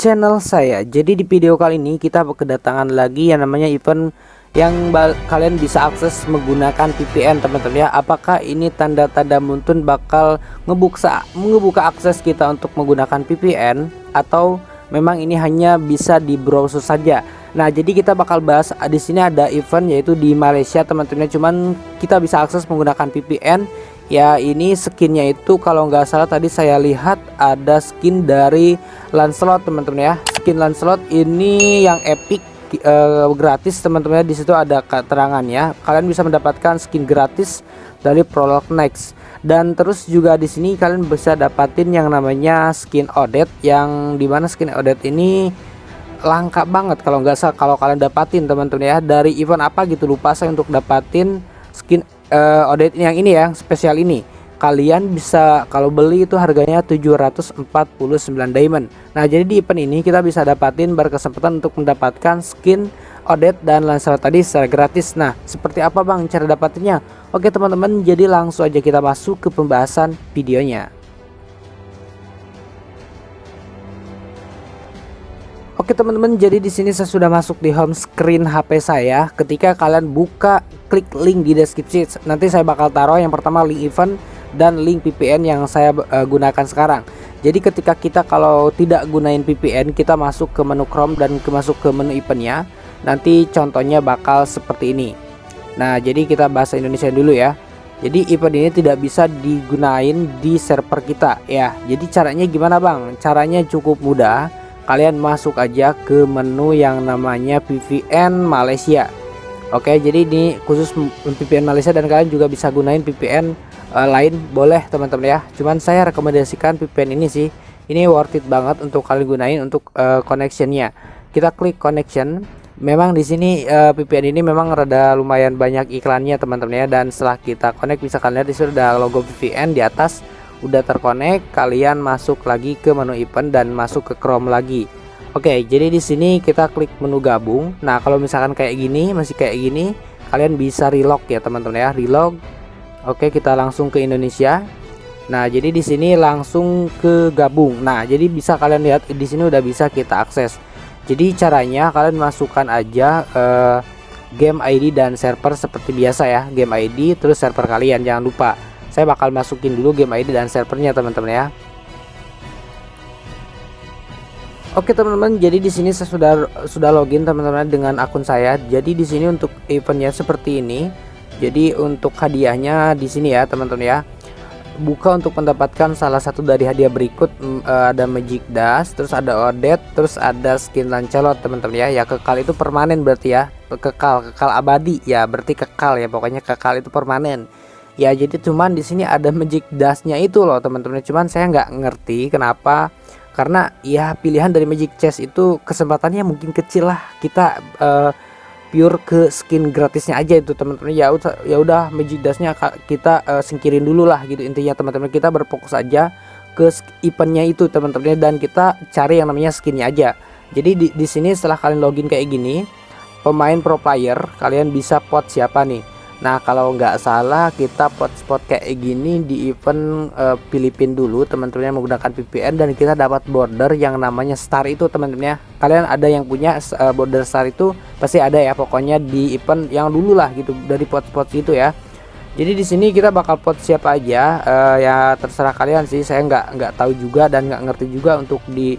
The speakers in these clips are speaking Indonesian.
channel saya. Jadi di video kali ini kita kedatangan lagi yang namanya event yang kalian bisa akses menggunakan VPN, teman-teman ya. Apakah ini tanda-tanda Muntun bakal ngebuka akses kita untuk menggunakan VPN, atau memang ini hanya bisa di browser saja? Nah, jadi kita bakal bahas di sini ada event yaitu di Malaysia, teman-teman. Cuman kita bisa akses menggunakan VPN. Ya, ini skinnya itu kalau nggak salah tadi saya lihat ada skin dari Lancelot, teman-teman ya. Skin Lancelot ini yang epic, gratis, teman-teman ya. Di situ ada keterangannya. Kalian bisa mendapatkan skin gratis dari Prologue Next. Dan terus juga di sini kalian bisa dapatin yang namanya skin Odette, yang dimana skin Odette ini langka banget kalau nggak salah kalau kalian dapatin, teman-teman ya. Dari event apa gitu lupa saya untuk dapatin skin Odette yang ini ya, spesial ini. Kalian bisa kalau beli itu harganya 749 diamond. Nah, jadi di event ini kita bisa dapatin berkesempatan untuk mendapatkan skin Odette dan Lancelot tadi secara gratis. Nah, seperti apa bang cara dapatinnya? Oke teman-teman, jadi langsung aja kita masuk ke pembahasan videonya. Oke teman-teman, jadi di sini saya sudah masuk di home screen HP saya. Ketika kalian buka, klik link di deskripsi. Nanti saya bakal taruh yang pertama link event dan link VPN yang saya gunakan sekarang. Jadi ketika kita kalau tidak gunain VPN, kita masuk ke menu Chrome dan masuk ke menu eventnya. Nanti contohnya bakal seperti ini. Nah, jadi kita bahasa Indonesia dulu ya. Jadi event ini tidak bisa digunain di server kita ya. Jadi caranya gimana bang? Caranya cukup mudah. Kalian masuk aja ke menu yang namanya VPN Malaysia. Oke, jadi ini khusus VPN Malaysia dan kalian juga bisa gunain VPN lain boleh teman-teman ya. Cuman saya rekomendasikan VPN ini sih. Ini worth it banget untuk kalian gunain untuk connectionnya. Kita klik connection. Memang di sini VPN ini memang rada lumayan banyak iklannya teman-teman ya. Dan setelah kita connect bisa kalian lihat di sini ada logo VPN di atas. Udah terkonek, kalian masuk lagi ke menu event dan masuk ke Chrome lagi. Oke, jadi di sini kita klik menu gabung. Nah, kalau misalkan kayak gini, masih kayak gini, kalian bisa relog ya teman-teman ya, relog. Oke, kita langsung ke Indonesia. Nah, jadi di sini langsung ke gabung. Nah, jadi bisa kalian lihat di sini udah bisa kita akses. Jadi caranya kalian masukkan aja game ID dan server seperti biasa ya, game ID terus server kalian, jangan lupa. Saya bakal masukin dulu game ID dan servernya teman-teman ya. Oke teman-teman, jadi di sini saya sudah login teman-teman dengan akun saya. Jadi di sini untuk eventnya seperti ini. Jadi untuk hadiahnya di sini ya teman-teman ya. Buka untuk mendapatkan salah satu dari hadiah berikut, ada Magic Dust, terus ada Odette, terus ada skin Lancelot teman-teman ya. Ya kekal itu permanen berarti ya. Kekal abadi ya, berarti kekal ya, pokoknya kekal itu permanen. Ya, jadi cuman di sini ada Magic Dust-nya itu loh teman-teman. Cuman saya nggak ngerti kenapa. Karena ya pilihan dari Magic Chest itu kesempatannya mungkin kecil lah. Kita pure ke skin gratisnya aja itu teman-teman. Ya udah Magic Dust-nya kita singkirin dulu lah gitu intinya teman-teman. Kita berfokus aja ke eventnya itu teman-teman dan kita cari yang namanya skinnya aja. Jadi di sini setelah kalian login kayak gini, pemain pro player kalian bisa pot siapa nih. Nah, kalau nggak salah kita pot kayak gini di event Filipina dulu teman-teman yang menggunakan VPN, dan kita dapat border yang namanya star itu teman-teman ya. Kalian ada yang punya border star itu pasti ada ya, pokoknya di event yang dulu lah gitu dari pot itu ya. Jadi di sini kita bakal pot siapa aja, ya terserah kalian sih. Saya nggak tahu juga dan nggak ngerti juga untuk di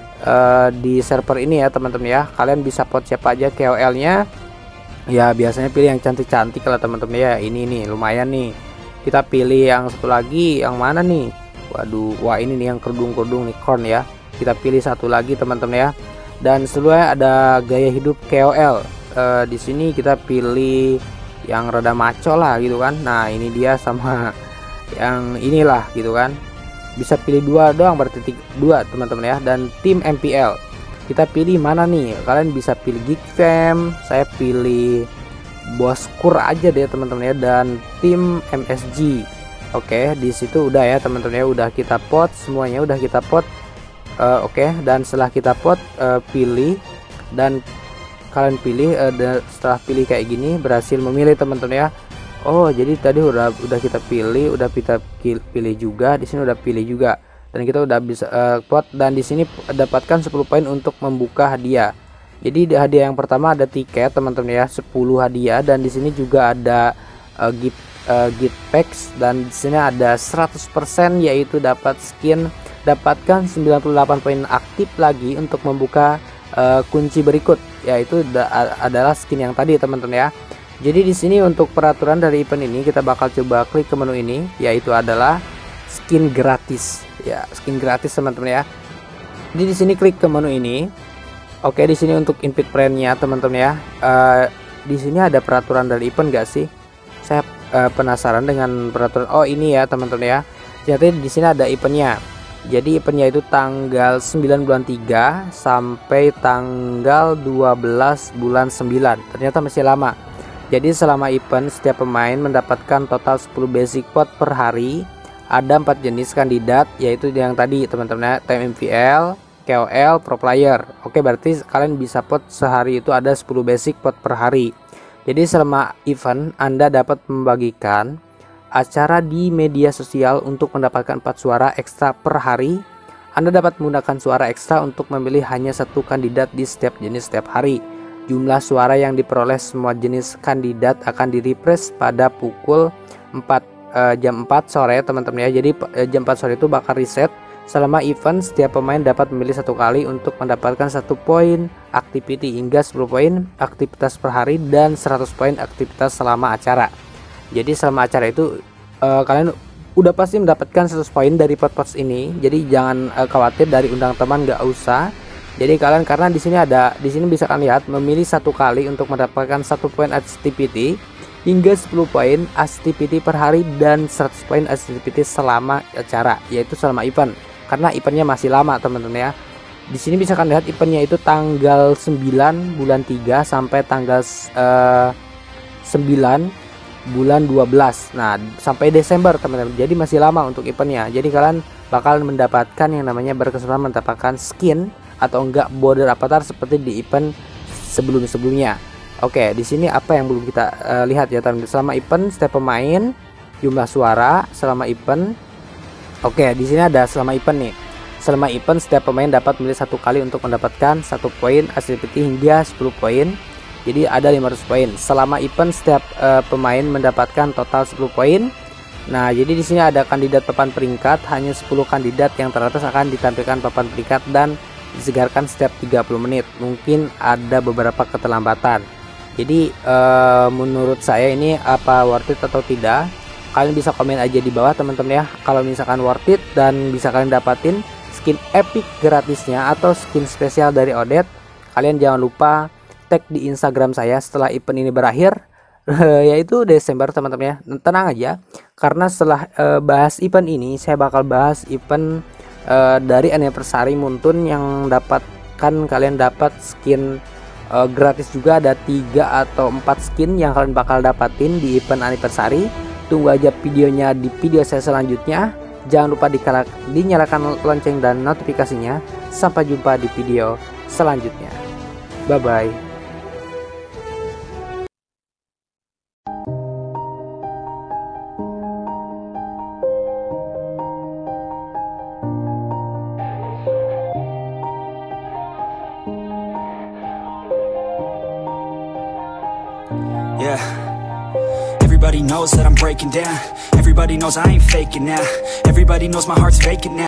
server ini ya teman-teman ya. Kalian bisa pot siapa aja KOL-nya. Ya biasanya pilih yang cantik-cantik lah teman-teman ya. Ini nih lumayan nih. Kita pilih yang satu lagi, yang mana nih? Waduh, wah ini nih yang kerudung-kerudung nih, corn ya. Kita pilih satu lagi teman-teman ya. Dan selanjutnya ada gaya hidup KOL. Di sini kita pilih yang rada maco lah gitu kan. Nah, ini dia sama yang inilah gitu kan. Bisa pilih dua doang, berarti dua teman-teman ya. Dan tim MPL. Kita pilih mana nih? Kalian bisa pilih Geek Fam, saya pilih Boskur aja deh teman-teman ya, dan tim MSG. Oke, di situ udah ya teman-teman ya, udah kita pot semuanya, udah kita pot. Oke, dan setelah kita pot pilih, dan kalian pilih setelah pilih kayak gini berhasil memilih teman-teman ya. Oh, jadi tadi udah kita pilih, udah kita pilih juga, di sini udah pilih juga. dan kita udah bisa pot. Dan di sini dapatkan 10 poin untuk membuka hadiah. Jadi hadiah yang pertama ada tiket teman-teman ya, 10 hadiah, dan di sini juga ada gift packs, dan di sini ada 100% yaitu dapat skin, dapatkan 98 poin aktif lagi untuk membuka kunci berikut, yaitu adalah skin yang tadi teman-teman ya. Jadi di sini untuk peraturan dari event ini kita bakal coba klik ke menu ini, yaitu adalah skin gratis ya, skin gratis teman-teman ya. Jadi di sini klik ke menu ini. Oke, di sini untuk invite friend-nya teman-teman ya. Di sini ada peraturan dari event gak sih? Saya penasaran dengan peraturan. Oh, ini ya teman-teman ya. Jadi di sini ada eventnya. Jadi eventnya itu tanggal 9 bulan 3 sampai tanggal 12 bulan 9. Ternyata masih lama. Jadi selama event setiap pemain mendapatkan total 10 basic pot per hari. Ada 4 jenis kandidat, yaitu yang tadi teman-teman ya, Time MVL, KOL, Pro Player. Oke, berarti kalian bisa pot sehari itu ada 10 basic pot per hari. Jadi selama event Anda dapat membagikan acara di media sosial untuk mendapatkan 4 suara ekstra per hari. Anda dapat menggunakan suara ekstra untuk memilih hanya satu kandidat di setiap jenis setiap hari. Jumlah suara yang diperoleh semua jenis kandidat akan di-refresh pada pukul jam 4 sore teman-teman ya. Jadi jam 4 sore itu bakal reset. Selama event setiap pemain dapat memilih satu kali untuk mendapatkan 1 poin activity hingga 10 poin aktivitas per hari dan 100 poin aktivitas selama acara. Jadi selama acara itu kalian udah pasti mendapatkan 100 poin dari pot-pot ini. Jadi jangan khawatir dari undang teman, nggak usah. Jadi kalian, karena di sini bisa kalian lihat memilih satu kali untuk mendapatkan 1 poin activity hingga 10 poin activity per hari dan 100 poin activity selama acara, yaitu selama event. Karena eventnya masih lama teman-teman ya. Di sini bisa kalian lihat eventnya itu tanggal 9 bulan 3 sampai tanggal 9 bulan 12. Nah, sampai Desember teman-teman. Jadi masih lama untuk eventnya. Jadi kalian bakal mendapatkan yang namanya berkesempatan mendapatkan skin atau enggak border avatar seperti di event sebelumnya. Oke, di sini apa yang belum kita lihat ya teman-teman. Selama event setiap pemain, jumlah suara selama event. Oke, di sini ada selama event nih. Selama event setiap pemain dapat memilih satu kali untuk mendapatkan 1 poin activity hingga 10 poin. Jadi ada 500 poin. Selama event setiap pemain mendapatkan total 10 poin. Nah, jadi di sini ada kandidat papan peringkat, hanya 10 kandidat yang teratas akan ditampilkan papan peringkat dan disegarkan setiap 30 menit. Mungkin ada beberapa keterlambatan. Jadi menurut saya ini apa worth it atau tidak? Kalian bisa komen aja di bawah teman-teman ya. Kalau misalkan worth it dan bisa kalian dapatin skin epic gratisnya atau skin spesial dari Odette, kalian jangan lupa tag di Instagram saya setelah event ini berakhir, yaitu Desember teman-teman ya. Tenang aja, karena setelah bahas event ini saya bakal bahas event dari anniversary Muntun yang kalian dapat skin gratis juga. Ada 3 atau 4 skin yang kalian bakal dapatin di event anniversary. Tunggu aja videonya di video saya selanjutnya. Jangan lupa dinyalakan lonceng dan notifikasinya. Sampai jumpa di video selanjutnya. Bye bye. Yeah, everybody knows that I'm breaking down. Everybody knows I ain't faking now. Everybody knows my heart's faking now.